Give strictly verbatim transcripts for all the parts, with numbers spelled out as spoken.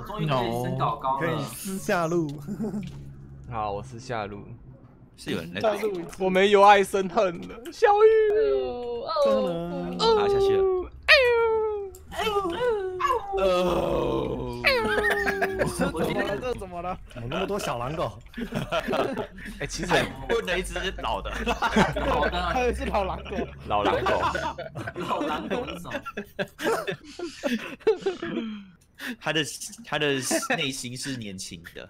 终于可以升搞高了。 可以私下录。 好，我是夏露。 是有人在打。 我们由爱生恨了，小雨。 哦， 好，下去了。 哦， 我今天这怎么了？ 怎么那么多小狼狗？ 哎，其实问了一只老的， 好的， 还有一只老狼狗。 老狼狗， 老狼狗是什么？ 他的他的内心是年轻的。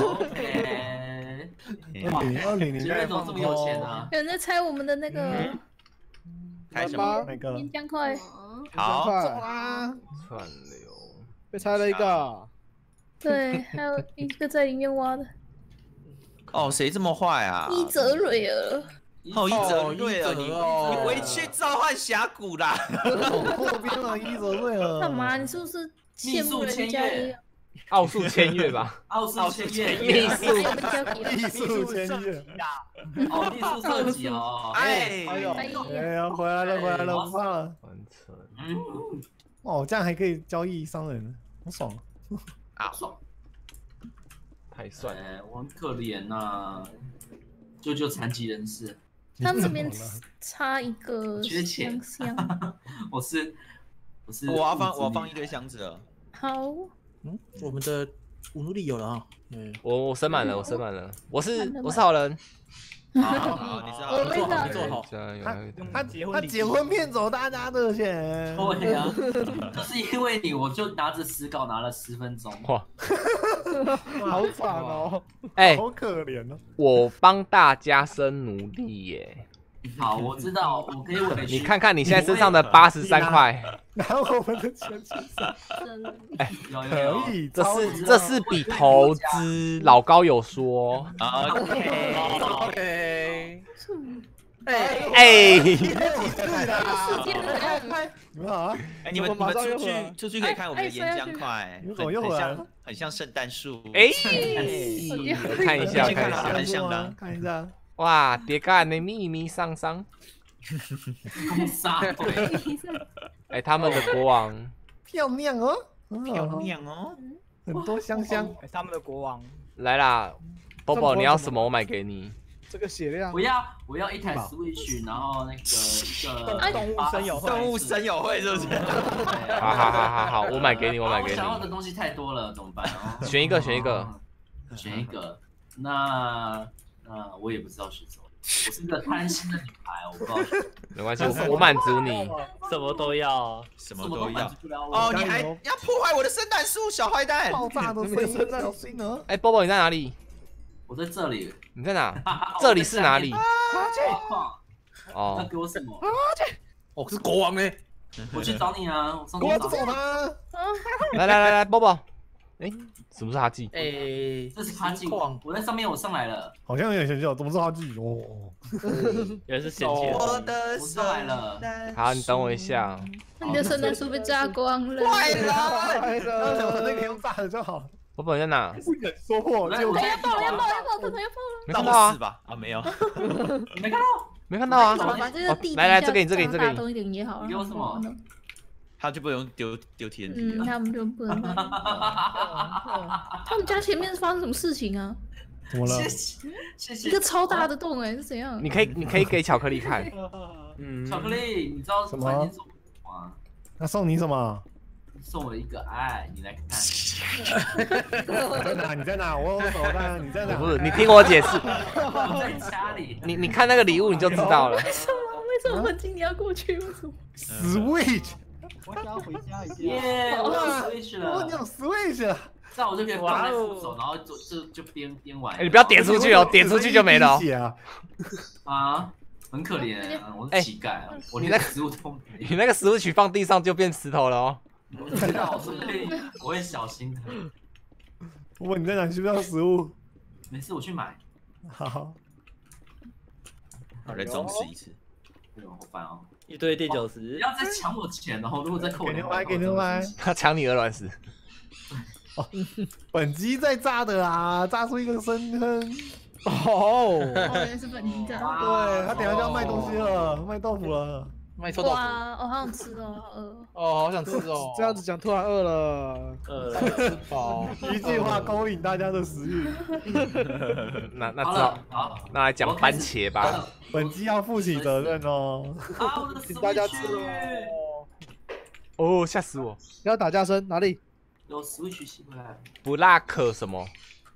OK。 二零二零年代杰瑞怎么这么有钱啊？ 有人在猜我们的那个开什么？ 那个岩浆块， 好， 快啊， 串流。 被拆了一个。 对，还有一个在里面挖的哦，谁这么坏啊？ 伊泽瑞尔， 哦，一泽瑞尔， 伊你泽哦你回去召唤峡谷啦！ 破边了，伊泽瑞尔。 干嘛？你是不是羡慕人家一样？ 奥数签约吧。 奥数签约， 秘术还有被交给艺术签约。 哦，艺术设计哦。 哎， 哎呦， 哎呀， 哎呀，回来了，回来了，不怕了。 完成。 嗯， 哦，这样还可以交易商人，好爽。 啊， 爽。 太帅了。 哎，我很可怜呐，救救残疾人士。 他们这边插一个缺钱箱箱， 我是我是我要放我要放一堆箱子了。 好， 嗯，我们的武奴力有了啊。嗯， 我我升满了，我升满了，我是我是好人。 好，好，你知道， 我知道做好。 加油！ 他他结婚他结婚骗走大家的钱。 对呀，就是因为你，我就拿着死稿拿了十分钟。 哇， 好惨哦！ 哎， 好可怜哦。 我帮大家生奴隶耶。 好，我知道，我可以委屈。 你看看你现在身上的八十三块， 拿我们的钱去上， 有有有， 可以， 这超是这是笔投资，老高有说。 OK OK， 哎， 世界的怎样？ 你们好啊， 哎，你们你们出去出去可以看我们的岩浆块， 你们怎么又回来了很像很像圣诞树。 哎， 我看一下，看一下， 很像的， 看一下。 哇，叠干的秘密上上。 攻杀鬼， 哎，他们的国王漂亮哦， 漂亮哦， 很多香香。 他们的国王， 来啦，宝宝，你要什么我买给你。 这个血量我。要我要一台 Switch，然后那个一个动物声友会动物声友会是不是？ 好好好好好，我买给你，我买给我想要的你。 东西太多了，怎么办？ 选一个，选一个。 选一个。那那我也不知道选什么。我是一个贪心的女孩，我不知道选什么。 没关系，我我满足你。 什么都要， 什么都要。 哦哦，你还要破坏我的圣诞树，小坏蛋！ 爆炸的声音，小心哦。 哎，波波你在哪里？ 我在这里。 你在哪？这里是哪里？ 要哦， 给我什么？ 哦，是国王哎， 我去找你啊！我上给我去找你。 走他！ 来来来来，波波。哎，什么是哈记？ 哎， 这是哈记网，我在上面，我上来了。 好像有点嫌弃哦，怎么是哈记？哦， 原来是嫌弃我的我上来了。 好，你等我一下。 你的圣诞树被炸光了。 坏人！ 我那个用炸的就好。 波波你在哪？ 不忍说破，就我在要爆要爆要爆，他要爆了。 没看到啊是？吧？啊，没有。 你没看到？ 没看到啊？ 好吧，这个地来来，这给你，这给你，这给你。 大动一点也好。 你给我什么？ 他就不用丢丢 T N T 嗯， 了。 他们就不能。他们家前面是发生什么事情啊？ 怎么了？ 谢谢谢谢。 一个超大的洞哎，是怎样？ 你可以，你可以给巧克力看。 嗯， 巧克力，你知道什么餐厅送我吗？ 那送你什么？ 送我一个爱，你来看。 你在哪？你在哪？我有手但你在哪？ 不是，你听我解释。 我在家里。 你你看那个礼物你就知道了。 为什么？为什么文静你要过去？为什么？ Switch， 我想要回家一下。 耶，我有 Switch 哦，你有了， Switch 了。 这样我就可以放在扶手，然后就就就边边玩。 哎，你不要点出去哦，点出去就没了哦。 啊！ 啊，很可怜，我是乞丐，我连食物都没有。 你那个食物曲放地上就变石头了哦。 我知道，所以我会小心的。 问你在哪？需不需要食物？ 没事，我去买。 好， 我再装饰一次。 对，好烦哦。 一堆第九不十， 要再抢我钱哦！如果再扣我给牛排，给牛排。 他抢你鹅卵石。 哦，本机在炸的啊，炸出一个深坑。 哦， 哦，原来是本地的。 对他等下就要卖东西了，卖豆腐了。 卖臭豆腐。 哇，我好想吃哦，好饿。 哦，好想吃哦。 这样子讲突然饿了。 呃， 吃饱。 一句话勾引大家的食欲。 那那好只好了，好， 那来讲番茄吧。 本机要负起责任哦。 啊，我的请大家吃 Switch 哦。 哦，吓死我！ 要打架声哪里？ 有 Switch 吸回来， 布拉克什么？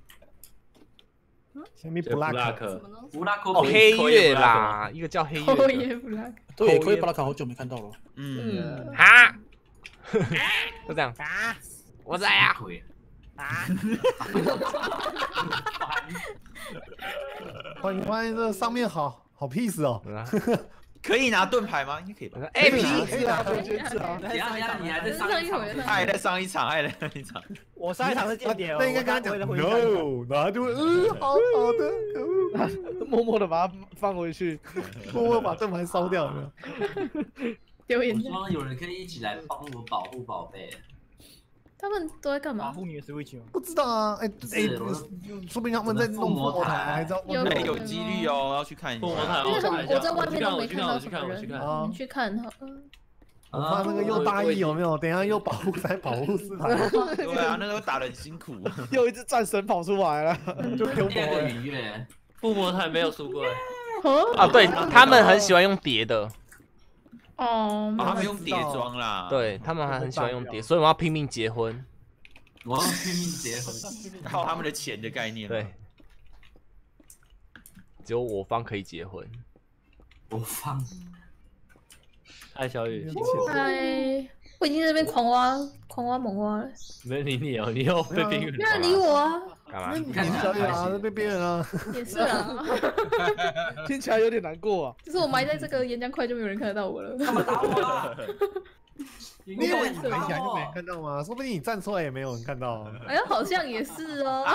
前面布 black 拉克， 布拉克哦， 可以黑月扣一个布拉克啦，一个叫黑月后的。 也不来。 对，可以巴拉卡好久没看到了。 嗯， 哈，就这样。我在啊。 鬼欢迎欢迎，这上面好好 peace 哦。 可以拿盾牌吗？应该可以吧。 哎可以拿皮， 可以拿可以先吃啊。 等一下等一下，你还在上一场？ 他还在上一场，还在上一场。 我上一场是间谍哦。 那应该跟他讲我回去看 no，然后就会嗯，好好的，可恶， 默默的把它放回去。 默默把盾牌烧掉，有没有？ 丢眼泪。 我希望有人可以一起来帮我保护宝贝。 他们都在干嘛？ 保护你的 Switch 吗？ 不知道啊，哎哎，说不定他们在弄魔台，还知道有哎，有几率哦，要去看一凤凰台， 下。 因为他我看一下， 们我在外面都我没到去看，我去看， 什么人， 我去看。 啊你去看好了。 我怕那个又大意有没有？等一下又保护三保护四台， 对啊，那个打得很辛苦。 又一只战神跑出来了。 就丢第二个魔了。 愉悦， 附魔台没有输过， 啊，对他们很喜欢用叠的， 哦， 他们用叠装啦。， 对他们还很喜欢用叠，所以我们要拼命结婚。 我要拼命结婚。 靠他们的钱的概念。 对，只有我方可以结婚。 我放。 嗨，小雨， 嗨，我已经在那边狂挖狂挖猛挖了， 没理你哦，你又被冰云没人理我啊， 干嘛？ 你小雨啊，被别人啊， 也是啊， 听起来有点难过啊。 就是我埋在这个岩浆块，就没有人看得到我了。 干嘛打我啊？ 你以为你埋起来就没人看到吗？说不定你站出来也没有人看到。 哎呀，好像也是哦。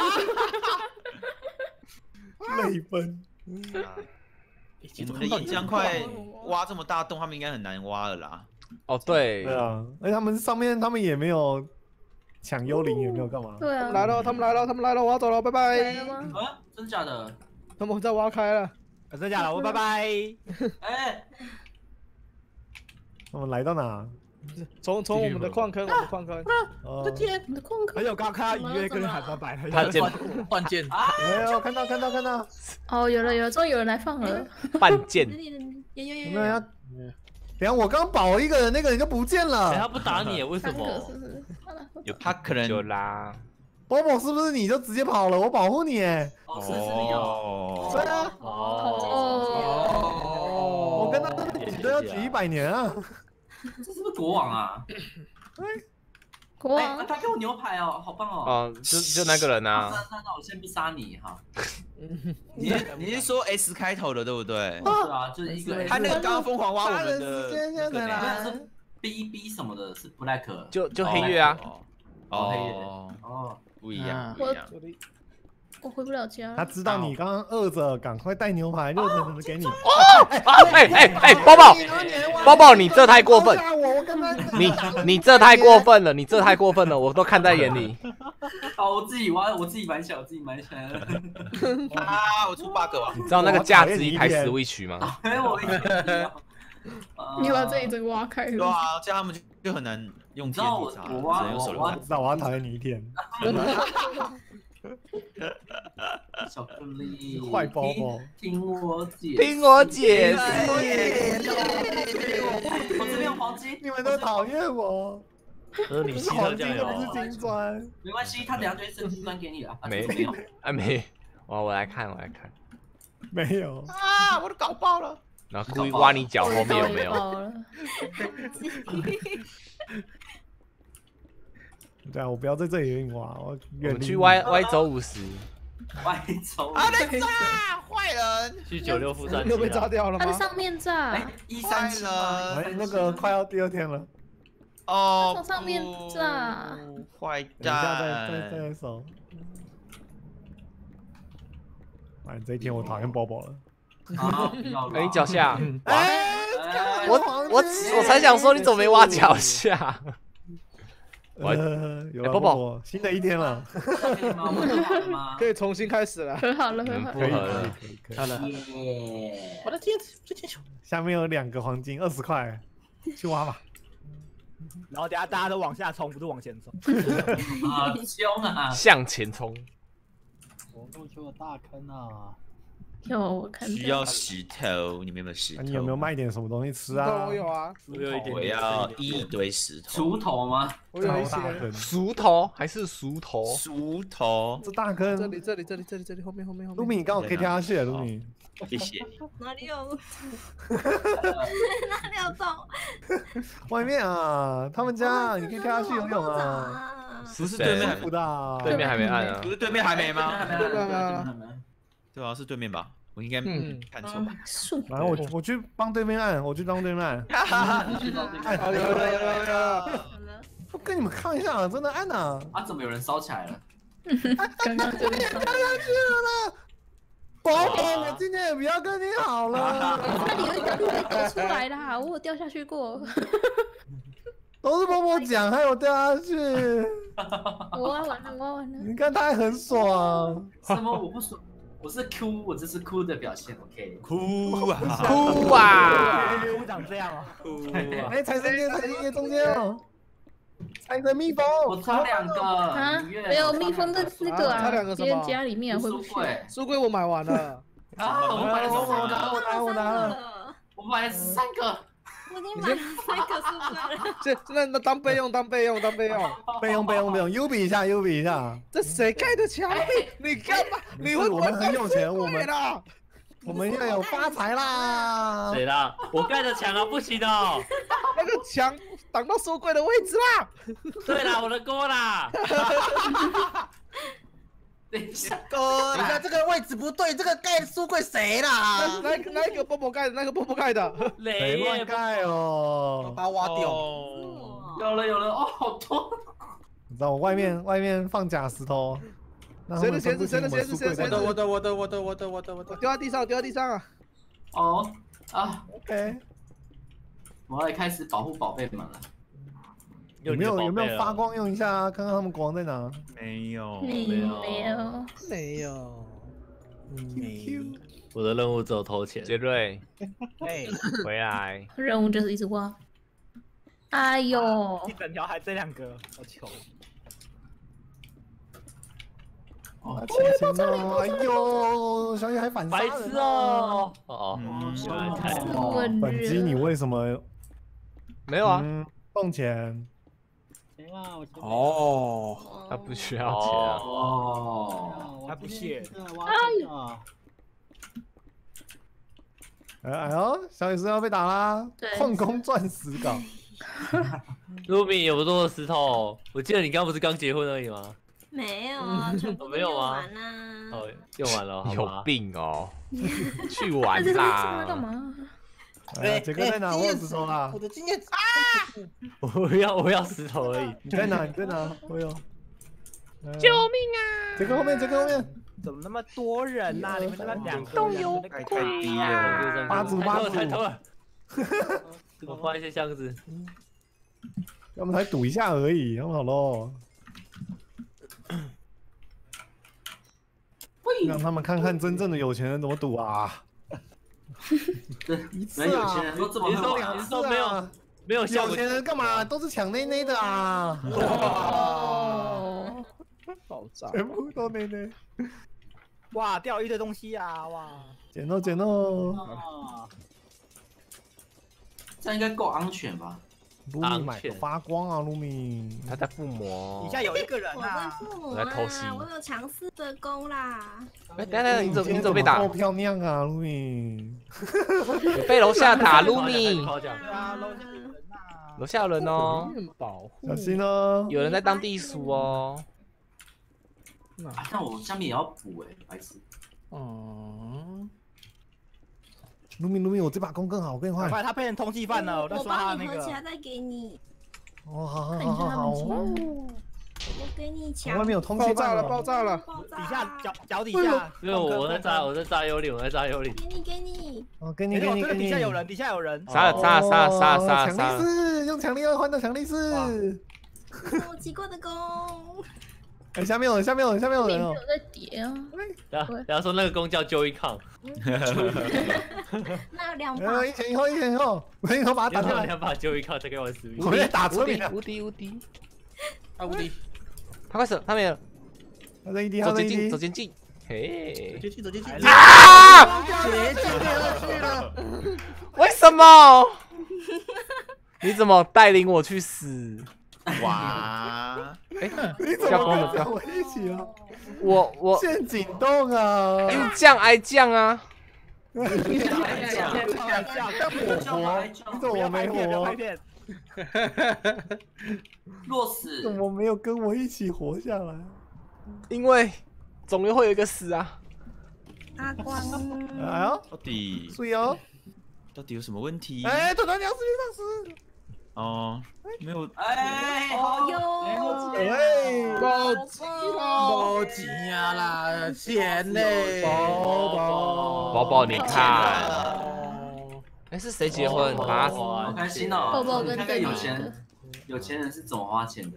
泪奔。 我们的岩浆块挖这么大洞，他们应该很难挖了啦。 哦，对对，啊，而且他们上面他们也没有抢幽灵，也没有干嘛。 对啊， 来了，他们来了，他们来了，我要走了，拜拜来。了吗？ 啊，真假的？ 他们在挖开了。 真的假的？我拜拜。 哎， 他们来到哪？ 从从我们的矿坑，我们的矿坑。 哦， 天，你的矿坑而且我刚刚看到愉悦跟人喊拜拜了。 他剑换剑， 没有看到看到看到， 哦，有了有了，终于有人来放了。 半剑。 有有有有没有要？等下我刚保了一个人，那个人就不见哎，他了。 不打你，为什三个是么？ 不是？好了， 有他可能就拉。 波波是不是你就直接跑了？我保护你哎。 哦，是是你哦。 对啊， 哦， 我跟他举都要举一百年啊。 这是不是国王啊？哎， 国王他给我牛排哦，好棒哦。 哦，就就那个人那啊。 那那我先不杀你哈。 你你是说 S 开头的对不对？ 是啊，就是一个他那个刚刚疯狂挖我们时的间现在没来有。是 B B 什么的，是 Black。 就就黑月啊。 哦，黑月。 哦， 哦， 不一样，不我一样。 我回不了家。 他知道你刚刚饿着，赶快带牛排，热腾腾的给你。 哎哎哎，包包包包，你这太过分！ 我我刚刚你你这太过分了，你这太过分了，我都看在眼里。 好，我自己挖，我自己埋起来，我自己埋起来了。 啊，我出 bug 了。 你知道那个价值一台 Switch 吗？ 哎，我一定你把这一整个挖开了。 对啊，这样他们就就很难用天体差，只我挖能用手榴我挖弹。 知道我要讨厌你一天。 巧克力， 坏包包听我解， 听我解释。 我这边有黄金， 你们都讨厌我。 呃，你吸是黄特酱油金又不是金砖。 没关系，他等下就会生金砖给你了。啊没没有， 啊没，我我来看我来看， 没有。 啊，我都搞爆了。 然后故意挖你脚后面有没有？ 爆了对啊，我不要在这里硬挖，我我远离你。 们去歪歪走五十。 歪走。 啊，在炸，坏人！ 去九六负三又被炸掉了吗？ 它在上面炸哎，，一三七吗？ 哎，那个快要第二天了， 哦， 从上面炸不坏等一下再蛋。 再再手。哎，这一天我讨厌包包了。 好，不要了哎，你脚下， 哎， 哎我我我才想说你怎么没挖脚下？ 呃，有了哎宝宝宝，新的一天了， 可以吗？我们好了吗？ 可以重新开始了。 和好了，和嗯， 好不可以了。 合了。 可以可以。 好了， 耶！ 我的天，这件球， 下面有两个黄金，二十块，去挖吧。 然后等下大家都往下冲，不是往前冲。 好凶啊！ 向前冲。 我路出了大坑啊！ 有我看到。 需要石头，你们有没有石头？ 那你有没有卖点什么东西吃啊？ 我有啊， 我有一点我要一堆石头。 锄头吗？ 我有一超大些。 坑， 熟头还是熟头？ 石头， 这大坑。 这里这里这里这里这里后面后面后面。 卢米，你刚好可以跳下去了，卢米。 谢谢。 哪里有？哪里有洞？ 外面啊，他们家你可以跳下去游泳啊， 啊！ 不是对面舒服的啊。 对面还没按啊不。是对面还没吗？ 还没还没还没。 对啊，是对面吧？我应该嗯看错吧？ 树。 然后我我去帮对面按，我去帮对面按。 好，有了有了有了有了。 好了， 我跟你们看一下，真的按啊！ 啊，怎么有人烧起来了？ 刚刚这边跳下去了呢。宝宝，我今天也不要跟你好了， 那里有一条路可以走出来啦，我有掉下去过。 都是波波讲，还有掉下去。 我挖完了，我挖完了。 你看他还很爽， 什么？我不爽，我是哭，我这是哭的表现。OK。 哭啊！ 哭啊！ 鼓掌这样啊？ 哭哎，财神爷，财神爷中间哦，财神蜜蜂， 我差两个。 啊，没有蜜蜂的资格啊啊差两个，什么别人家里面会不会？ 书柜书柜我买完了。 啊，我买了我拿三个， 我拿我拿了， 了， 我买了三个。 我已经买了三个书柜了。 这那那当备用当备用当备用。 备用备用备用，U 比一下，U 比一下。 这谁盖的墙壁？你干嘛？你会我们很有钱，我们啦。 我们要有发财啦！ 谁啦？我盖的墙啊，不行哦。 那个墙挡到书柜的位置啦。 对啦，我的锅啦。 等一下， 哥，你看这个位置不对，这个盖书柜谁啦？ 那那那个波波盖的，那个波波盖的。 谁雷乱盖哦？ 把它挖掉。 哦有了有了，哦，好多。 你知道我外面外面放假石头，让他们分不清我们书柜谁的在哪我的我的我的我的我的我的我我的。 丢在地上，丢在地上啊！ 哦啊， OK， 我要开始保护宝贝们了。 有没有有没有发光用一下啊？看看他们光在哪？ 没有， 没有没有， 没有。 没。 我的任务只有偷钱。 杰瑞， 哎， 回来。 任务就是一直挖。哎呦一，整条还这两个，好穷。 啊，钱钱哦！哎呦，小野还反杀白人痴哦！哦嗯原来太是多。 温本机你为什么没有啊， 嗯送钱？ 行啊，我前面哦， 他不需要钱啊。 哦， 还不屑。啊！ 哎哎呦，小野是要被打啦！ 对矿工钻石港， 卢米有这么多石头？我记得你刚不是刚结婚而已吗？ 没有啊，全部都没有吗用完啦。 哦，用完了，好有吧。 病哦！去那玩这是干啦！ 嘛？ 哎呀，杰哥在哪？我有石头啦我！的经验啊！ 我要我要石头而已。 你在哪？你在哪？我有。 救命啊！ 杰哥后面，杰哥后面， 怎么那么多人呐？你们那么两个都有太太低了。 八组八组太多了。我放一些箱子。 要么才赌一下而已，那么好喽。让他们看看真正的有钱人怎么赌啊！一次人有啊钱人都这么你是说会玩你是说没有没有像我有钱人干嘛都是抢内内的啊！ 哦， 爆炸！ 全部都内内， 哇，掉一堆东西啊！哇， 捡哦捡哦！ 啊！ 这样应该够安全吧？ 卢米买个发光啊，卢米！ 他在附魔底。下有一个人我在啊！ 父母我在偷袭啊，我有强势的攻啦。 哎，等等，你怎么你怎么被打？ 够漂亮啊，卢米！ 你被楼下打，卢米。 夸奖。 对啊，楼下有人呐！ 楼下有人哦， 保护小心哦！ 有人在当地鼠哦。 啊，但我下面也要补哎，白痴。 嗯， 卢米卢米，我这把弓更好，我更快！ 快，他变成通缉犯了！我在我刷他帮你那个。 合起来再给你， 哦，好好看一下他好好好们家。 哦！ 我给你抢。 外面有通缉犯爆炸了，爆炸了！ 爆炸底下脚脚底下， 因为我我在炸我在炸幽灵，我在炸幽灵。 给你给你， 哦，给你没有，这个给你给你！ 底下有人，底下有人。 杀了杀了杀了杀了杀了强力杀了！ 士，用强力二换到强力士。 好奇怪的弓。 哎，下面有人，下面有人，下面有人哦并没有。在叠啊。 然后然后说那个公叫 Joey Con， 那有两然后把。 一前一后，一前一后，我一后把他打下来。 要不要两把 Joey Con 再给我死我们在打无敌村民啊， 无敌无敌， 啊无敌， 他快死了，他没了， 他在一滴，他在一走捷径走滴。 捷径，嘿走，进去走进去。 啊！ 捷径而去了。 为什么？你怎么带领我去死？ 哇！ 你怎不要疯了不要么跟我一起啊？ 我我陷阱洞啊！ 又降挨降啊！ 降降火， 你怎么没活？ 拍片， 落死怎么没有跟我一起活下来？ 因为总会有一个死啊！ 阿光。 哎呦， 到底注意哦！ 到底有什么问题？ 哎，团团娘死去丧尸！ 哦，没有， 哎，好哟。 哎， 高级高级呀啦，钱嘞， 宝宝， 宝宝，你好看， 哦， 哎，是谁结婚？妈死！ 好开心哦！ 宝宝跟看看有邓钱有钱人是怎么花钱的。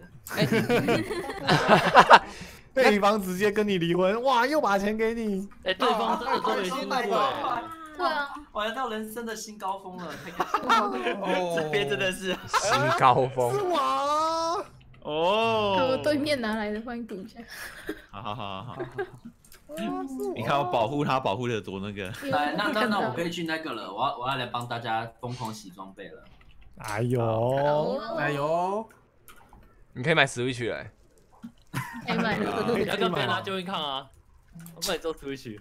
对方直接跟你离婚，哇，又把钱给你。 哎，对方真的都没进步哎。 对啊。 我来到人生的新高峰了，太开心了！ 哦这边真的是新高峰是。我啊。 哦。 对面拿来的，帮你赌一下。 好好好好好。你看我保护他，保护的多那个。 来，那那那我可以去那个了，我要我要来帮大家疯狂洗装备了。 哎呦， 哎呦， 你可以买 Switch 来。 可以买了。 你要跟别人拿 Joey Con 啊，我帮你做 Switch。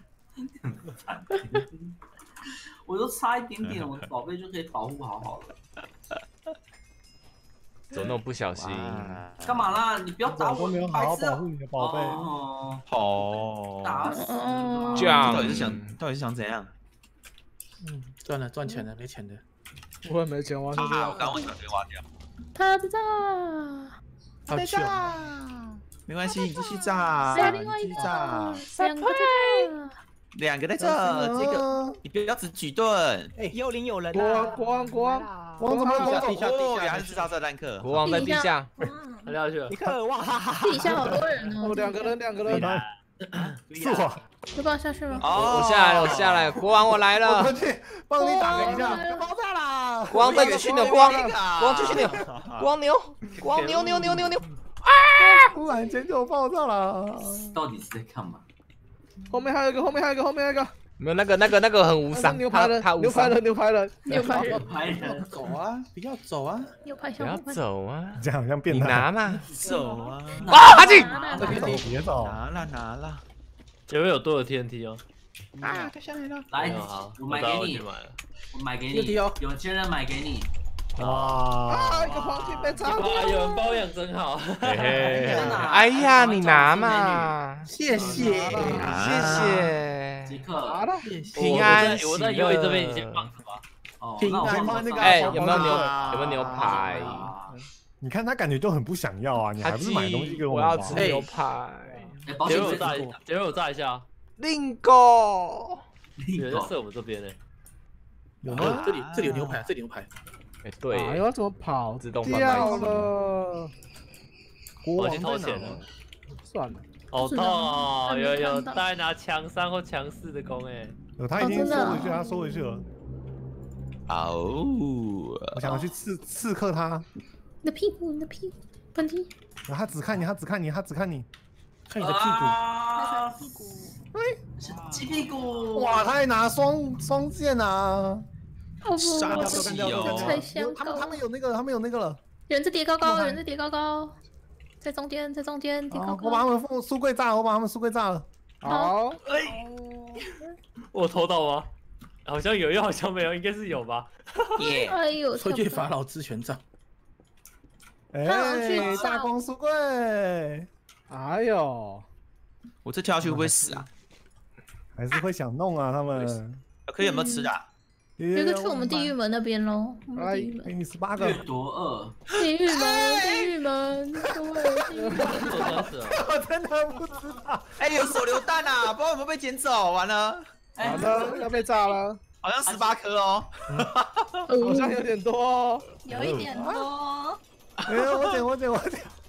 我都差一点点，我的宝贝就可以保护好好了。 怎么那么不小心？ 干嘛啦？你不要打我， 我都没有好好白痴啊保护你的宝贝。 哦， 好， 打死哦这样到底是想到底是想怎样？ 嗯，赚了赚钱了，没钱的。 我也没钱挖出去。 啊！我刚刚想被挖掉， 他不在。 好去哦， 没关系，你继续炸， 还有另外一继续炸个，，两个在这。 两个在这，这个你不要只举盾。 幽灵有人国王国王国王国王怎么国王走地下地哦，原下来是炸炸弹客。 国王在地下， 他掉下去了尼。克，哇哈哈！ 地下好多人哦。 哦，两个人两个人。 是我， 有办法下去吗？ 哦我下来了，我下来了，国王我来我过了， 去帮你打个一下，就爆炸啦！ 国王再继续扭，国王国王继续扭，国王扭，国王扭扭扭扭扭， 突然间就爆炸了。 到底是在干嘛？ 后面还有一个，后面还有一个，后面还有一个。 没有那个那个那个很无伤，他牛排人， 他无伤， 牛排人，牛排人， 牛排人， 拍人走啊，不要走啊， 牛排不要小伙伴。 走啊， 这样好像变你态。 拿嘛， 走啊！ 啊，哈进， 别走，别走。 拿了拿了， 前面有多的 T N T 哦。 啊，他下来了， 来没有好，， 我买知道给你去，买了。 我买给你有题哦， 有钱人买给你。 哇！ 啊，一个黄金被炸哇， 掉。 有人包养真好。 嘿嘿，哎呀，你拿嘛， 谢谢， 谢谢， 即刻拿了。 平安我在我在喜右翼这边，你乐先放着吧。 哦， 平那我安放那个哎，有没有牛啊有没有牛排？ 你看他感觉就很不想要啊，你还他不是买东西给我们吗？ 要吃牛排， 哎，保杰险柜瑞我炸一，杰瑞我炸一下。 令狗， 有人在射我们这边呢。 有吗？ 这里这里有牛排，这里有牛排， 哎，对哎，呦，怎么跑自动贩卖掉机了？国王我去偷在哪钱了？ 算了， 好痛哦！ 是的有有还没看到在拿强三或强四的弓哎。 有，他已经哦真的啊收回去，他收回去了。 哦， 我想要去刺刺客他， 你的屁股，你的屁股，喷嚏。 然后他只看你，他只看你，他只看你。 看你的屁股， 啊， 屁股。 是鸡屁股。 哇，他还拿双双剑啊！ 哦不， 杀掉都干掉，都干掉太香有他们膏他们有那个，他们有那个了。 有人在叠高高，有人在叠高高，在中间，在中间叠高好，我把他高。 们书书柜炸了，我把他们书柜炸了。 好， 我偷到吗？好像有，又好像没有，应该是有吧。 耶！ 哎呦， 推荐法跳老之权杖， 哎他好像去， 大光书柜。 哎呦， 我这跳下去会不会死啊？ 还是会想弄啊，他们。 可以有没有吃的啊？ 不有一个去我们地狱门那边喽，我们地狱门， 给你十八个掠。夺二， 地狱门，地狱门，各位地狱门。 我真是哦。 我真的不知道。 哎，有手榴弹啊！不知道有没有被捡走，完了， 哎好的，要被炸了， 好像十八颗哦。 好像有点多哦。 有一点多。 哎，我捡我捡我捡。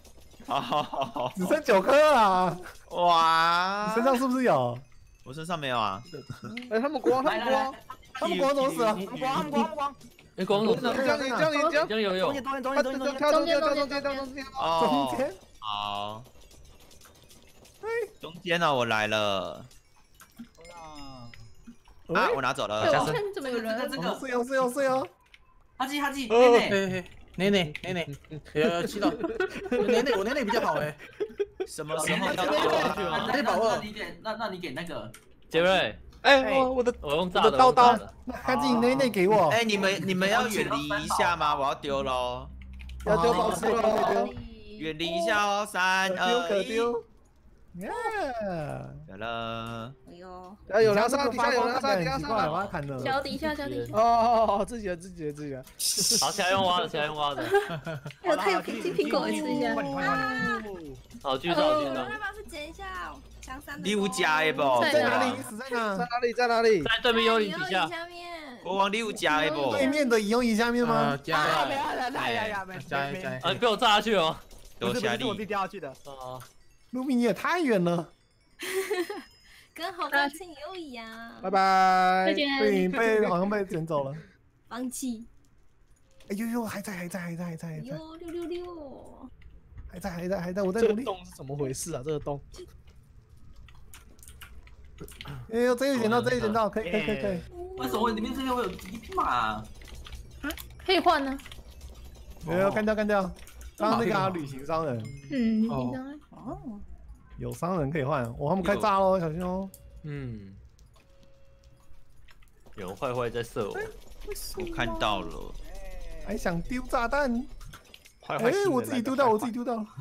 好好好好， 只剩九颗啊！ 哇， 你身上是不是有？ 我身上没有啊。 哎，他们国王，他们国王， 他们国王怎么死了？ 他们光，他们光，他们光。 哎，光总江江江江江有有中，间中间中间中间跳中间，跳中间，跳中间。 哦， 中间。 好。中间呢，我来了。啊，我拿走了。 我看怎么有人？ 这个是哟是哟是哟。 哈基哈基， 哦， 内内， 嘿嘿，奶奶奶奶，有有知道，奶奶我奶奶比较好哎。 什么时候要到啊？ 那那你给那那你给那个杰瑞， 哎，我我的我用炸的我的刀刀， 那哈基内内给我。 哎，你们你们要远离一下吗？我要丢喽。 要丢宝石了， 远离一下哦，三丢二一。 可丢。耶！ 有了。 哎呦， 哎，有梁上，底下有梁上，底下奇怪，我要上。 砍的。 脚底下，脚底下。 哦，自己的，自己的，自己的。 好，现在用挖的，现在用挖的。 我太金苹果吃一下。 好，继续上，继续上。 来把是捡一下，强三的。 礼物加的不？ 在哪里？死在哪？ 在哪里？在哪里？ 在对面幽灵底下。 下面。 国王礼物加的不？ 对面的影用仪下面吗？ 加没有，来呀呀，没加加。 啊，被我炸下去哦。 多下是我自己掉下去的。 哦。 卢比你也太远了。 跟好朋友一样。 拜拜。 再见。 被被好像被捡走了。 放弃。 哎呦呦，还在还在还在还在还在。 哟六六六。 还在还在还在，我在努力。 这个洞是怎么回事啊？这个洞。 哎呦，这一捡到，这一捡到，可以可以可以可以。 为什么里面这边会有一匹马？ 可以换呢。 没有干掉干掉。刚刚那个旅行商人。 嗯，旅行商人。哦。 有商人可以换，我他们开炸喽，小心哦。 嗯。有人坏坏在射我。 我看到了。 还想丢炸弹？ 坏坏。 哎，我自己丢到，我自己丢到。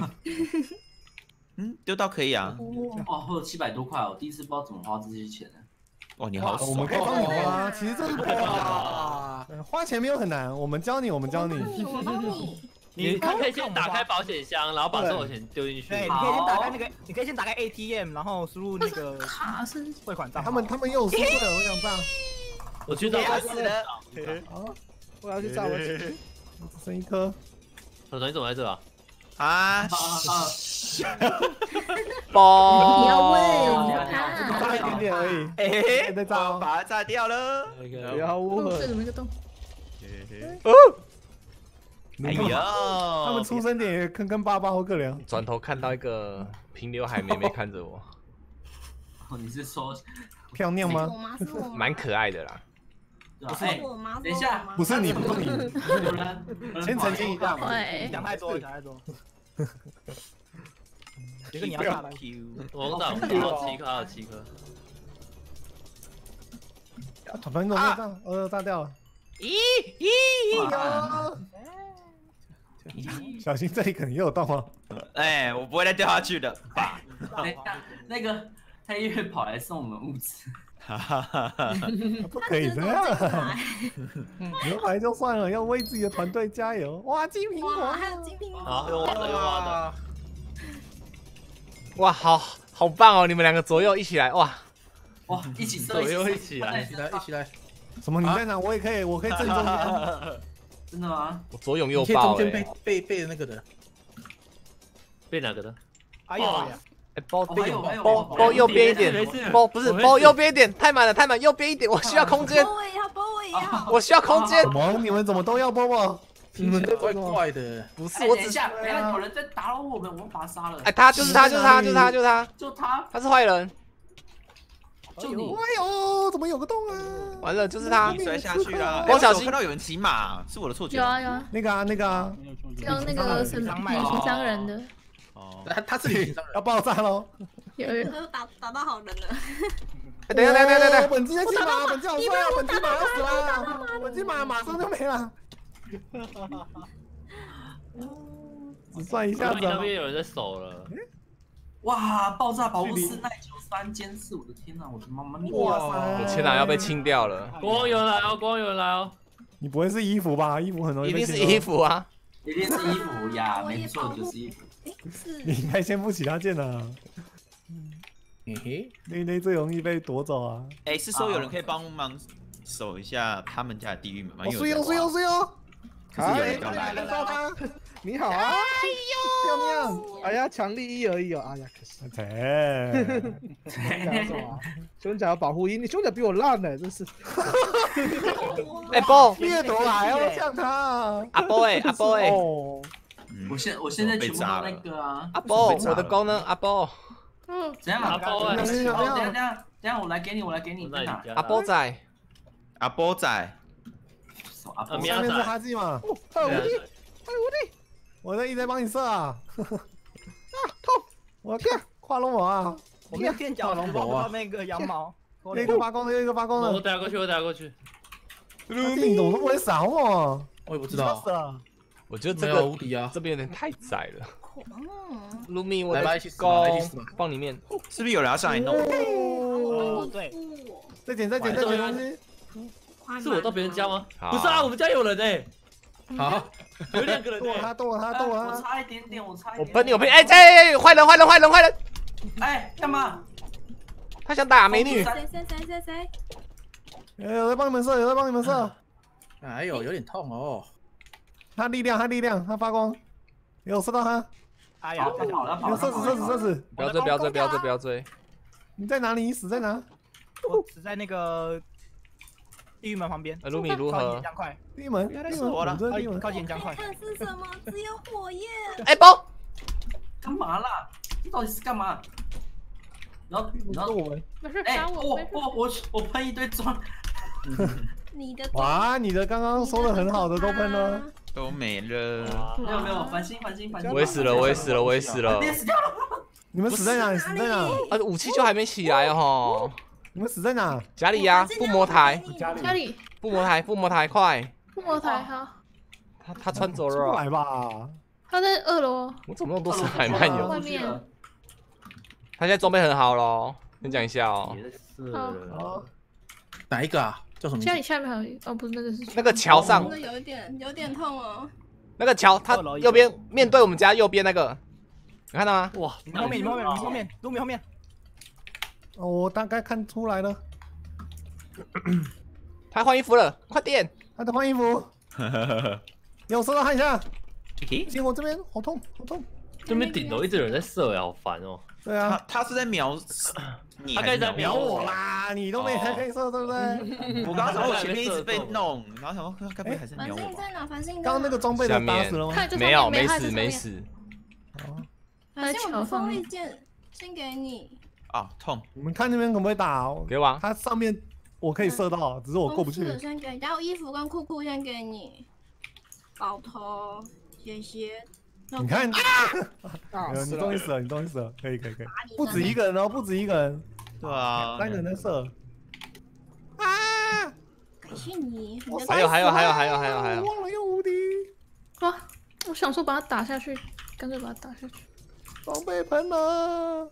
嗯，丢到可以啊。 哇，我有七百多块，我第一次不知道怎么花这些钱呢。 哇，你好爽！ 我们可以帮你花，其实这是哇，花钱没有很难，我们教你，我们教你。 我帮你。 你他可以先打开保险箱，然后把所有钱丢进去。 对，你可以先打开那个，你可以先打开 A T M， 然后输入那个卡是汇款账号。 他们他们又输了，我想炸。 我去炸。 死了。 好， 我要去炸我。 只剩一颗。 小陈，你怎么在这啊？ 啊！ 爆！ 你要问他。 炸一点点而已。 哎， 再炸哦， 把它炸掉了。 不要问。 这怎么一个洞？ 哦。 哎呦， 他们出生点也坑坑巴巴，好可怜。 转头看到一个平刘海妹妹看着我。 哦，你是说漂亮吗？ 蛮可爱的啦。 不是我吗？等一下， 不是你，不是你，先澄清一下。 对， 讲太多，讲太多。这个你要炸的。 我炸，我有七颗，还有七颗。 团团怎么炸？呃，炸掉了。 咦咦！ 小心这里可能也有洞哦。 哎，我不会再掉下去的。爸， 那个黑月跑来送我们物资。 哈哈哈哈！ 不可以这样，牛排就算了，要为自己的团队加油！哇，金苹果， 还有金苹果， 好，用挖的，用挖的。 哇，好好棒哦！你们两个左右一起来，哇哇，一起射， 左右一起来， 一起来，一起来。 什么？你在哪？我也可以，我可以正中间。 真的吗？ 我左拥右可以抱哎。 中间背背背的那个的。 背哪个的？ 哎呦呀！ 哎，包还有还有包包右边一点，包不是包右边一点，太满了太满，右边一点，我需要空间， 包我也要，包我也要。 我需要空间什。么？你们怎么都要包包？ 你们怪怪的。 不是，我只等一下，等一下，有人在打扰我们，我要把他杀了。 哎，他就是他，就是他，就是他，就是他， 就他， 他是坏人。 就你。 哎呦，怎么有个洞啊？ 完了，就是他。 摔下去了。 光小心， 看到有人骑马，是我的错觉。 有啊有啊。 那个啊，那个啊， 用那个什么旅行商人的。 哦， 他他是旅行商人， 要爆炸喽！ 有有打打到好人了。 等一下，等一下，等一下， 本机在骑马，本机好帅啊！本机马要死了，本机马马上就没了。只算一下子。 那边有人在守了。 哇！爆炸保护室耐久三监视，我的天哪！我的妈妈咪！哇我前男要被清掉了。 国王有人来哦，国王有人来哦。 你不会是衣服吧？衣服很容易。 一定是衣服啊！ 一定是衣服呀，没错，就是衣服。 你应该先不其他剑啊。 嘿嘿， 那那最容易被夺走啊！ 哎，是说有人可以帮忙守一下他们家的地狱门吗？ 哦，睡哦睡哦睡哦！ 可是有人要来了，杀他！ 你好啊！ 漂亮！ 哎呀，强力一而已哦！哎呀，可惜。 切！ 胸甲什么？胸甲有保护衣，你胸甲比我烂呢，真是。 哎，波， 猎头还要像他。 阿波哎，阿波哎。 哦。 我现我现在全部都那个啊。 阿波，我的功呢？阿波。 嗯。 怎样？阿波哎。等下等下等下，我来给你，我来给你。在哪？ 阿波仔。 阿波仔。 阿波下面是哈基嘛？ 哎无敌！哎无敌！ 我在一直在帮你射啊！ 啊痛！ 我看跨龙我啊！ 我没有垫脚龙包上面一个羊毛， 有一个发光的，有一个发光的。 我打过去，我打过去。 你怎么都不会闪我？ 我也不知道。 我觉得这个无敌啊，这边有点太窄了。卢米，我的弓放里面， 是不是有人要上来弄？ 哦，对。 再捡，再捡，再捡东西。 是我到别人家吗？不是啊，我们家有人哎。 好， 有两个人。 剁他，剁他，剁他！ 我差一点点，我差一点。 我喷你，我喷！哎哎哎！坏人，坏人，坏人，坏人！ 哎，干嘛？ 他想打美女。 谁谁谁谁谁？ 有在帮你们射，有在帮你们射。 哎呦，有点痛哦。 他力量，他力量，他发光。有射到他。 哎呀， 跑了跑了！ 射死，射死，射死！ 不要追，不要追，不要追，不要追！ 你在哪里？你死在哪？ 我死在那个地狱门旁边。 卢米如何？ 地狱门，地狱门，我靠近靠近江块。 看是什么？只有火焰。 哎，包！ 干嘛啦？这到底是干嘛？然后然后我们， 没事， 哎， 打我， 我我我我喷一堆砖。 你的哇，你的刚刚收的很好的都喷了， 都没了。 没有没有，繁星繁星繁星。 我也死了，我也死了，我也死了。 你也死掉了。 你们死在哪？死在哪？ 啊，武器就还没起来哦。 你们死在哪？ 家里呀，附魔台。 家里。 附魔台，附魔台，快！ 附魔台好。 他他穿走了。 来吧。 他在二楼。 我怎么那么多死海漫游？ 外面。 他现在装备很好喽，先讲一下哦。 好。 哪一个啊？叫什么？ 家里下面还有一哦，不是那个是。 那个桥上。 那有一点有点痛哦。 那个桥，他右边面对我们家右边那个，你看到吗？ 哇， 你后面，你后面，你后面，卢米后面。 哦，我大概看出来了。 他换衣服了，快点！ 他在换衣服。有射到他一下。行，我这边好痛，好痛。 这边顶楼一直有人在射呀，好烦哦。 对啊， 他他是在瞄你， 他刚才在瞄我啦，你都没开可以射，对不对？ 我刚刚我前面一直被弄，然后想说该不会还是瞄我？ 繁星在哪？繁星。 刚刚那个装备的打死了吗？ 没有，没死，没死。 繁星，我锋利剑先给你。 啊，痛！ 你们看那边可不可以打哦？ 给我。 它上面我可以射到，只是我过不去。 先给，然后衣服跟裤裤先给你。宝头，谢谢。 你看， 啊！ 你终于死了，你终于死了，可以可以可以，不止一个人哦，不止一个人， 对啊， 三个人在射。啊！ 感谢你。 还有还有还有还有还有还有。 忘了用无敌。 哇！我想说把它打下去，干脆把它打下去。 装备喷了。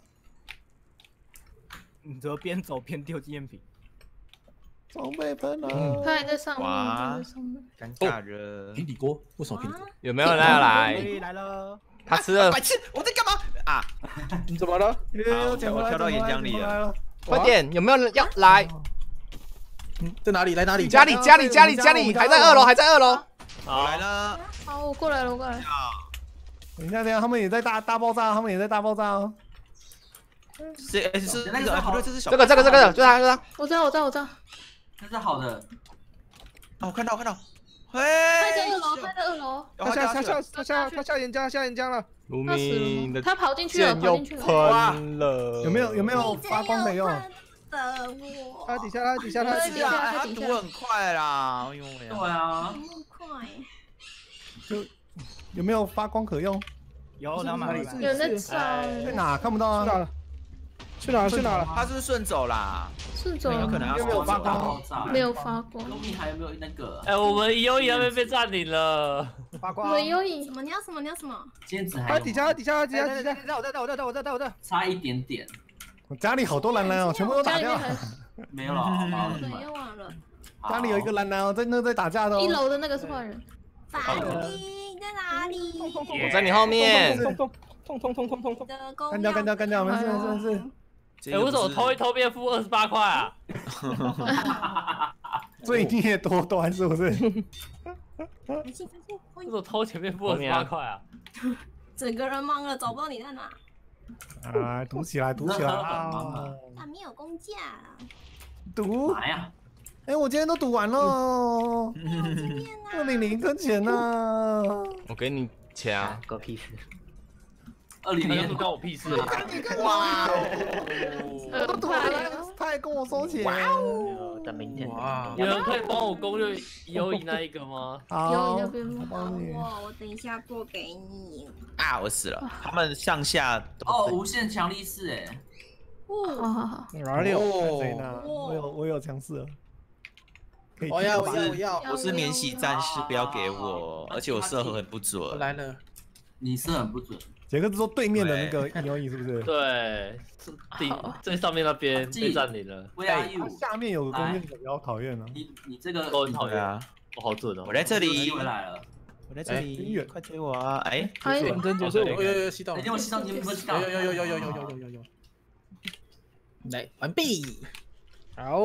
你只有边走边丢纪念品。 装备喷了。 他还在上面， 哇， 在上面。 尴尬了。 平底锅，为什么平底锅？ 有没有人要来？ 来了。 他吃了。 白痴，我在干嘛啊？ 你怎么了？ 我跳到岩浆里了。 快点，有没有人要来？ 在哪里？来哪里？ 家里家里家里家里，还在二楼，还在二楼。 好，来了。 好，我过来了，我过来了。 等一下，等一下，他们也在大大爆炸，他们也在大爆炸哦。 是是那个，不对，这是小。 这个这个这个，就他就他。 我知道，我知道，我知道。 这是好的。 哦，我看到，我看到。嘿。 他在二楼，他在二楼。 他下他下他下他下岩浆，下岩浆了。 卢米的他跑进去了，跑进去了。 喷了。 有没有有没有发光可以用？ 他底下他底下他底下他毒很快啦，哎呦喂。 对啊。 快。 就有没有发光可用？ 有，哪里？ 有人在找。 在哪？看不到啊。 去哪了？去哪了？ 他是不是顺走啦？ 顺走。 有可能要没有发光， 没有发光。 卢米还有没有那个？ 哎，我们优异那边被占领了。 发光。 我们优异。 什么？你要什么？你要什么？ 戒指还他底下底下底下底下， 在我在在我在在我在在我在。 差一点点。 我家里好多蓝蓝哦，全部都打掉。 没有了，好了。 对，用完了。 家里有一个蓝蓝哦，在那在打架的。 一楼的那个是坏人。 反应在哪里？ 我在你后面。 痛痛痛痛痛痛痛痛！ 干掉干掉干掉，没事没事没事。 哎，为什么偷一偷变付二十八块啊？ 罪孽多端是不是？ 开心开心， 为什么偷前面付了十八块啊？ 整个人忙了，找不到你在哪。 啊，赌起来，赌起来啊！ 啊，没有公价。 赌？ 来呀！ 哎，我今天都赌完了，二零零跟钱呢？ 我给你钱啊， 狗屁事！ 二零零关我屁事！ 哇！都赌完了，他还跟我收钱。 哇哦！等明天。 哇！有人可以帮我攻略优异那一个吗？ 优异那边吗？我我等一下过给你。 啊！我死了，他们上下哦，无限强力士哎。 哇！ 哪里有？我有我有强势了。 我要我要我要！ 我是免洗战士，不要给我，而且我射很不准。 我来了， 你射很不准。 杰克是说对面的那个优异是不是？ 对，是顶最上面那边被占领了。 哎，下面有个弓箭手比较讨厌呢。 你你这个都很讨厌啊， 我好准哦！ 我在这里， 回来了， 我在这里，快追我啊！哎， 认真结束， 有有有吸到， 哎，我吸到，你们吸到， 有有有有有有有有有有。来完毕， 好，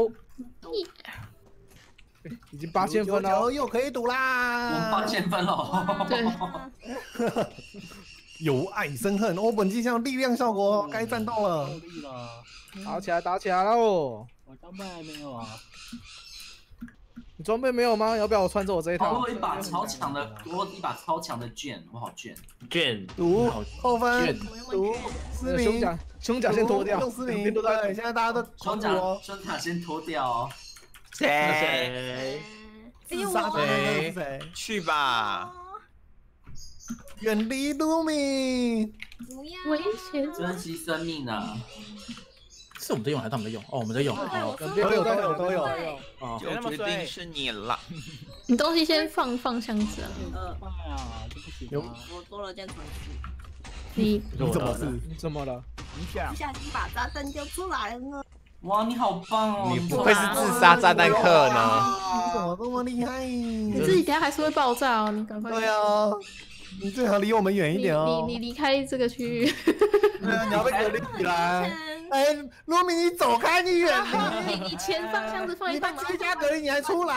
已经八千分了， 又可以赌啦！ 我们八千分了， 对。 由爱生恨，欧本机像力量效果该战斗了， 打起来打起来喽！ 我装备还没有啊。 你装备没有吗？要不要我穿着我这一套？ 我有一把超强的，我有一把超强的剑，我好剑。 剑赌扣分，赌失明。 胸甲胸甲先脱掉， 用失明。对，现在大家都胸甲胸甲先脱掉哦。 谁？ 自杀的是谁？ 去吧。 远离卢米， 不要危险， 珍惜生命啊！ 是我们在用还是他们在用？哦，我们在用。 哦，都有都有都有。 哦，就决定是你了。 你东西先放放箱子啊。 呃，快啊，这不行。 有，我多了件传奇。 你你怎么是？ 你怎么了？ 不小心把炸弹丢出来了。 哇，你好棒哦！ 你不愧是自杀炸弹客呢。 你怎么这么厉害？ 你自己等下还是会爆炸哦，你赶快。 对啊。你最好离我们远一点哦！ 你你离开这个区域。 对啊，你要被隔离起来。哎，罗米，你走开，你远离。 你你钱放箱子放一放。 你被居家隔离，你还出来？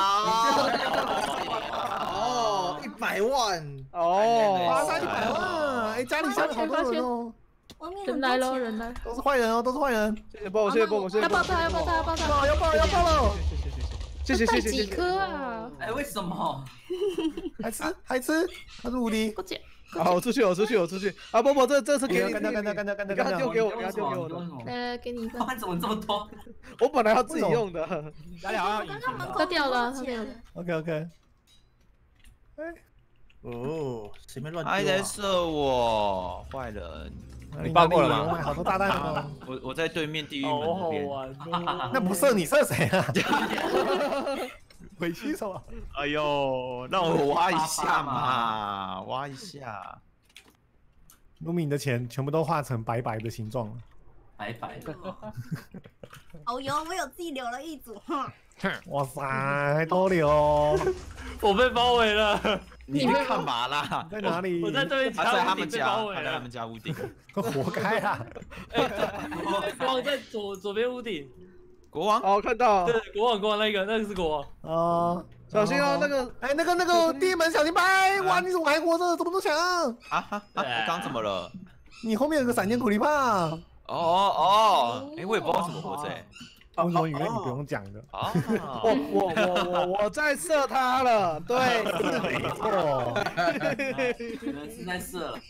哦，一百万哦，花上一百万！哎，家里下面好多人哦。 人来喽，人来。 都是坏人哦，都是坏人。 谢谢波，谢谢波，谢谢。 要爆炸，要爆炸，要爆炸！ 要爆了，要爆了！ 谢谢谢谢谢谢。 几颗啊？ 哎，为什么？ 还吃还吃？他是无敌。 好，我出去，我出去，我出去。啊，波波，这这次给你， 干掉干掉干掉干掉！ 刚刚丢给我，刚丢给我的。 呃，给你一份。 他怎么这么多？ 我本来要自己用的。 家里好像隐形的。 他掉了，他掉了。 OK OK。 哎，哦，随便乱丢。 还在射我，坏人。 你爆过了吗？ 好多炸弹哦！ 我我在对面地狱门那边。 那不射你射谁啊？委屈什么？ 哎呦，让我挖一下嘛，挖一下。 卢米，你的钱全部都画成白白的形状了。 白白的。 哦哟，我有自己留了一组，哼。 哇塞，还偷留！ 我被包围了。 你在干嘛啦？ 在哪里？ 我在对面他在他们家，他在他们家屋顶。 活该啊！ 国王在左左边屋顶。 国王？ 哦，看到。 对，国王，国王那个，那个是国王。 哦， 小心哦，那个， 哎，那个那个第一门小心拍！哇，你怎么还活着？怎么都抢？ 啊哈！我刚怎么了？ 你后面有个闪电苦力怕。 哦哦哦！哎，我也不知道怎么活着。 风中雨你不用讲的。 啊！ 我我我我我在射他了，对， 没错。 原来是在射了。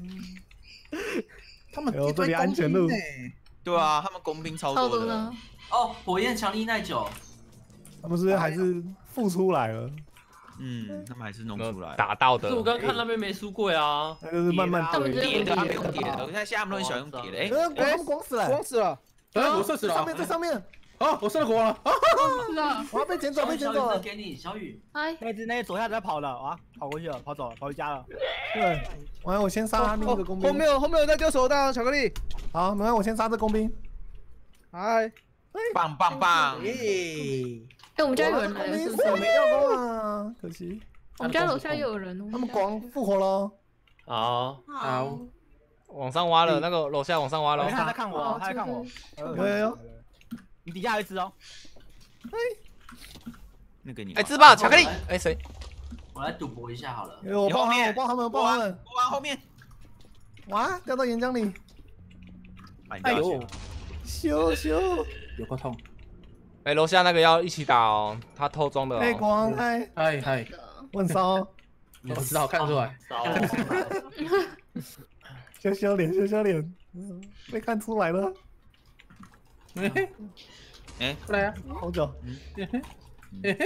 他们这里安全路。 对啊，他们工兵超多的。 哦，火焰强力耐久。 他们是不是还是复出来了？ 嗯，他们还是弄出来打到的。 可是我刚看那边没输过啊。 那就是慢慢叠的，他不用叠的。我现在现在他们都很喜欢用叠的。 哎，他们光死了， 光死了。 哎，我射死了。 上面在上面。 啊！我射了国王了！ 是啊， 我要被捡走，被捡走了。 给你，小雨。 哎， 那只那左下在跑了啊，跑过去了，跑走了，跑回家了。 对，完我先杀另一个工兵。 后面有后面有在丢手弹，巧克力。 好，没关系，我先杀这工兵。 哎， 棒棒棒！ 耶！ 哎，我们家有人来了，是不是？ 没掉光啊，可惜。 我们家楼下又有人哦。 他们光复活了。 好， 好。 往上挖了，那个楼下往上挖了。 他在看我，他在看我。 有有有。 你底下有一只哦。 那个你。 哎，自爆巧克力！哎，谁？ 我来赌博一下好了。 哎，我抱他们，我抱他们，我抱他们。 我往后面。 哇，掉到岩浆里。 哎呦， 羞羞， 有个痛。 哎，楼下那个要一起打哦，他偷装的。 哎，光，嗨嗨嗨， 我很骚。 我知道，看得出来。 羞羞脸，羞羞脸，被看出来了。 哎哎，过来啊！ 好久。 你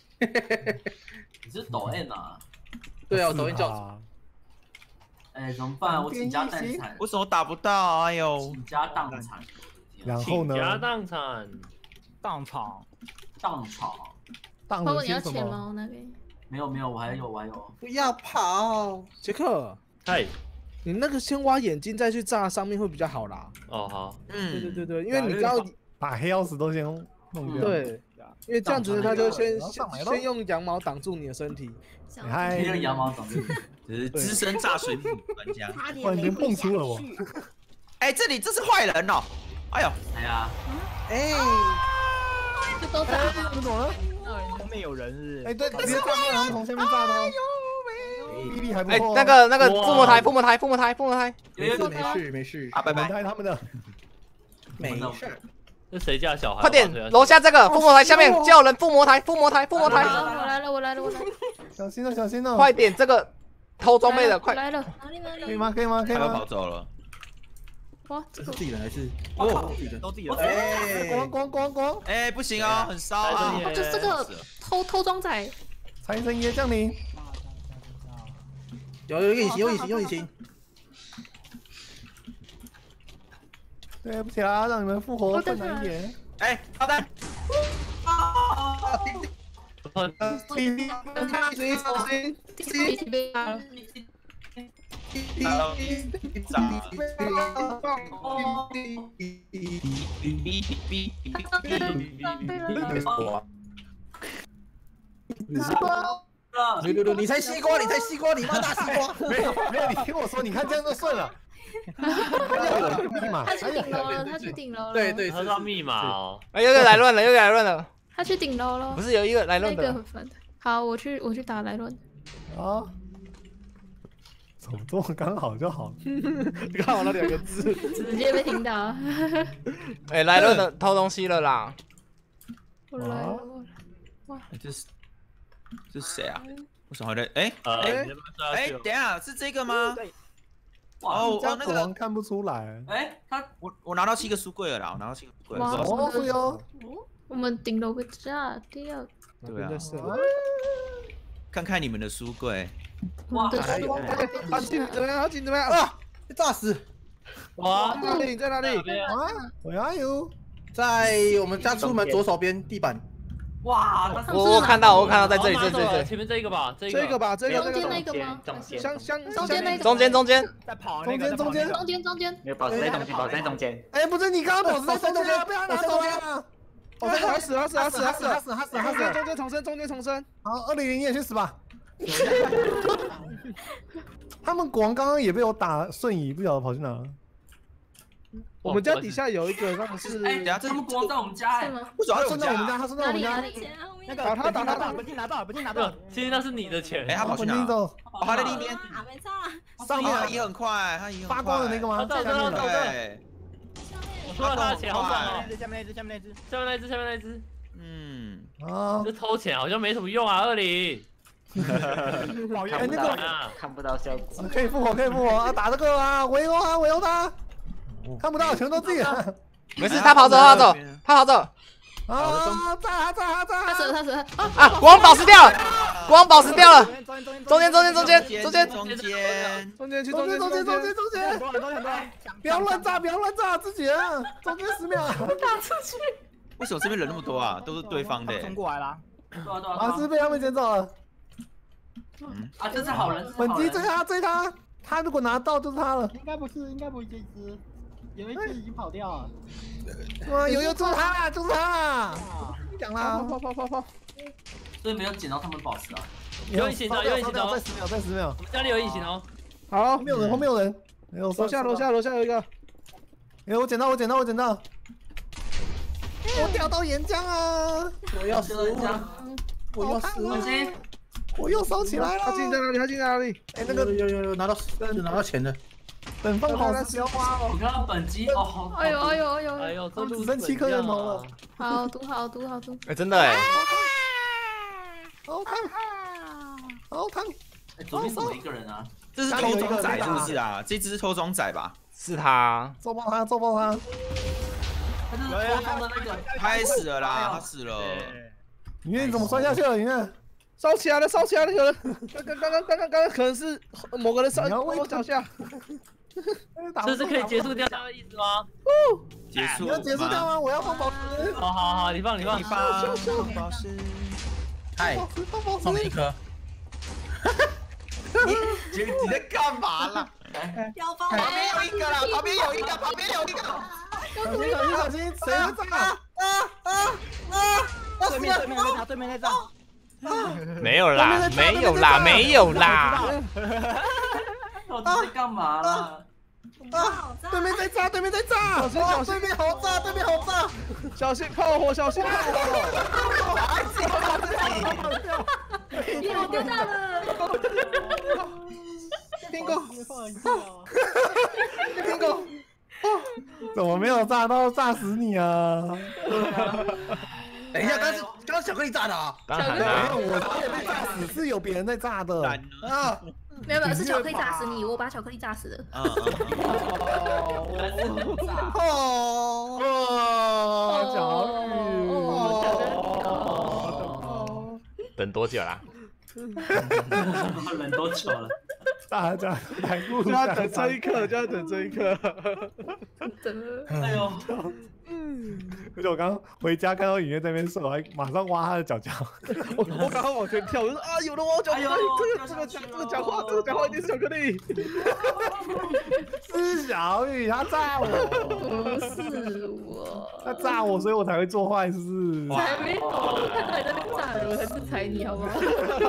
是抖 M 啊？ 对啊，我抖 M 叫。 哎，怎么办？我倾家荡产。 为什么打不到？哎呦， 倾家荡产。 然后呢？ 倾家荡产， 荡场， 荡场。 荡包括你要钱吗？那边？ 没有没有，我还有我还有。 不要跑，杰克。 嗨。 你那个先挖眼睛，再去炸上面会比较好啦。 哦好。 嗯，对对对对，因为你刚刚把黑曜石都先弄掉。 对，因为这样子他就先先用羊毛挡住你的身体。 先用羊毛挡住。 这是资深炸水木专家。 突然间蹦出了我。 哎，这里这是坏人哦！哎呦， 哎呀， 哎， 这都炸了， 你怎么了？ 后面有人是？ 哎，对，直接炸掉，他们从下面炸的。臂力还不哎， 错。 那个那个附魔台，附魔台，附魔台，附魔台。 没事没事没事。 啊，拜拜。 他们的。 没事。 这谁家小孩？ 快点，楼下这个附魔台下面叫人附魔台，附魔台，附魔台。 我来了，我来了，我来了。 小心哦，小心哦。 快点，这个偷装备的，快来了。 可以吗？可以吗？可以吗？ 他跑走了。 哇， 这是自己人还是？ 哦，都自己人。 哎，光光光光。 哎，不行哦，很烧啊。 就是这个偷偷装仔。 财神爷降临。 有有隐形，有隐形，有隐形。 对不起啦，让你们复活困难一点。 哎，炮弹！ 啊！ 滴滴， 小心小心！ 一起被杀了。 六六六，你才西瓜，你才西瓜，你妈大西瓜！ 没有没有，你听我说，你看这样就顺了。 他去顶楼了，他去顶楼了。 对对， 他知道密码哦。 哎，又个来乱了，又个来乱了。 他去顶楼了。 不是有一个来乱的。 那个很烦的。好，我去我去打来乱。 啊。怎么这么刚好就好？ 刚好那两个字， 直接被听到。 哎，来乱的偷东西了啦！ 我来了，哇！ 这是这是谁啊？为什么会？哎哎哎，等下是这个吗？ 哦，哦，那个人看不出来。 哎，他我我拿到七个书柜了啦，我拿到七个书柜了。 哦，对哦。 我们顶楼被炸掉。 对啊。看看你们的书柜。 哇！ 好紧怎么样？好紧怎么样？啊！被炸死！ 哇！ 哪里？在哪里？ 啊！我要有， 在我们家出门左手边地板。 哇！ 我我看到，我看到在这里，这这这前面这个吧，这这个吧，这个中间那个吗？ 香香中间那个。 中间中间。 在跑中间中间中间中间。 没有保持在中间，保持在中间。 哎，不是你刚刚保持在中间，不要拿走啊！ 哦，他死了死了死了死了死了死了死了！ 中间重生，中间重生。 好，二零零你也去死吧。他们国王刚刚也被我打瞬移，不晓得跑去哪了。 我们家底下有一个，他们是哎，他们国王在我们家哎， 为什么他在我们家？他在我们家。 那个打他打他打， 本金拿到，本金拿到。 其实那是你的钱。 哎，他跑去哪？ 哦， 他在另一边。 没错。 上面他移很快，他移很快。 发光的那个吗？ 在那个。 对。 我收了他的钱，好爽哦！ 下面那只，下面那只， 下面那只，下面那只。 嗯。 啊。 这偷钱好像没什么用啊，二零。 哎，那个看不到效果。 可以复活，可以复活啊！打这个啊，围殴啊，围殴他。看不到，全都自己人。 没事，他跑走，他跑走，他跑走。 啊！炸他，炸他，炸他死了，他死了。 啊！国王宝石掉了，国王宝石掉了。中间，中间，中间，中间， 中间， 中间去， 中间，中间，中间，中间。 很多很多很多。 不要乱炸，不要乱炸，自己人。中间十秒。 打出去。 为什么这边人那么多啊？都是对方的。 冲过来啦。 啊！是被他们捡走了。 嗯。啊，这是好人。 本机追他，追他。他如果拿到就是他了。 应该不是，应该不是这只。有一只已经跑掉了。 哇，有有就是他啦，就是他啦！讲啦， 跑跑跑跑！ 所以没有捡到他们宝石啊。 有隐形的，有隐形的， 再十秒，再十秒。 我们家里有隐形哦。 好， 后面有人，后面有人。没有， 楼下楼下楼下有一个。 哎，我捡到，我捡到，我捡到。我掉到岩浆啊！ 我要死！我要死！ 本金， 我又烧起来了。 他进在哪里？他进在哪里？ 哎，那个有有有拿到有拿到钱的。 等放好时不要挖哦。 我看到本机哦，好。 哎呦哎呦哎呦哎呦，这只剩七颗人头了。 好毒好毒好毒！ 哎，真的哎。 好烫，好烫。 哎，左边怎么一个人啊？ 这是偷装仔是不是啊？这只是偷装仔吧？ 是他。 揍爆他，揍爆他！ 他就是偷装的那个。 他死了啦，他死了。 你你怎么摔下去了？你看。 烧起来了，烧起来了！有人，刚刚刚刚刚刚刚刚可能是某个人烧到我脚下。 这是可以结束掉他的意思吗？ 结束。 你要结束掉吗？我要放宝石。 好好好，你放你放你放放宝石。 嗨，送你一颗。 你你你在干嘛啦？ 要放。 旁边有一个啦，旁边有一个，旁边有一个。 小心小心小心！谁要炸？啊啊啊！ 对面对面那炸，对面那炸。 没有啦，没有啦，没有啦。 我在干嘛啦？ 啊！对面在炸，对面在炸！ 小心小心， 对面好炸，对面好炸！ 小心炮火，小心炮火！ 哎，自己打自己。 我丢炸了！ 苹果， 苹果，怎么没有炸到？炸死你啊！ 等一下，刚是刚巧克力炸的啊！ 当然没啦， 有，我被炸死，是有别人在炸的啊！ 没有没有，是巧克力炸死你，我把巧克力炸死了。 哦哦，小雨， 等多久啦？ 忍多久了？ 大家来录， 就要等这一刻，就要等这一刻。 真的。 哎呦， 而且我刚回家看到影月在那边射，我还马上挖他的脚脚。 我我刚刚往前跳，我说啊，有人往我脚脚，这个这个讲这个讲话，这个讲话一定是巧克力。 是小雨，他炸我， 不是我， 他炸我，所以我才会做坏事。 才没有，他到底在那边炸人，我才是踩你，好不好？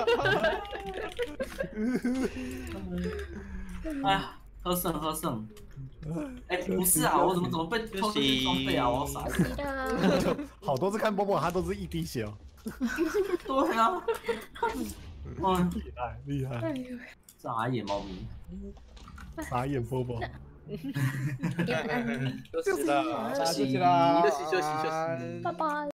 哎呀，喝剩喝剩。哎，不是啊，我怎么怎么被偷这些装备啊？我傻死。 好多次看波波，他都是一滴血哦。 对啊。嗯， 厉害厉害。 傻眼猫咪。 傻眼波波。 休息了， 休息啦， 休息休息休息。 拜拜。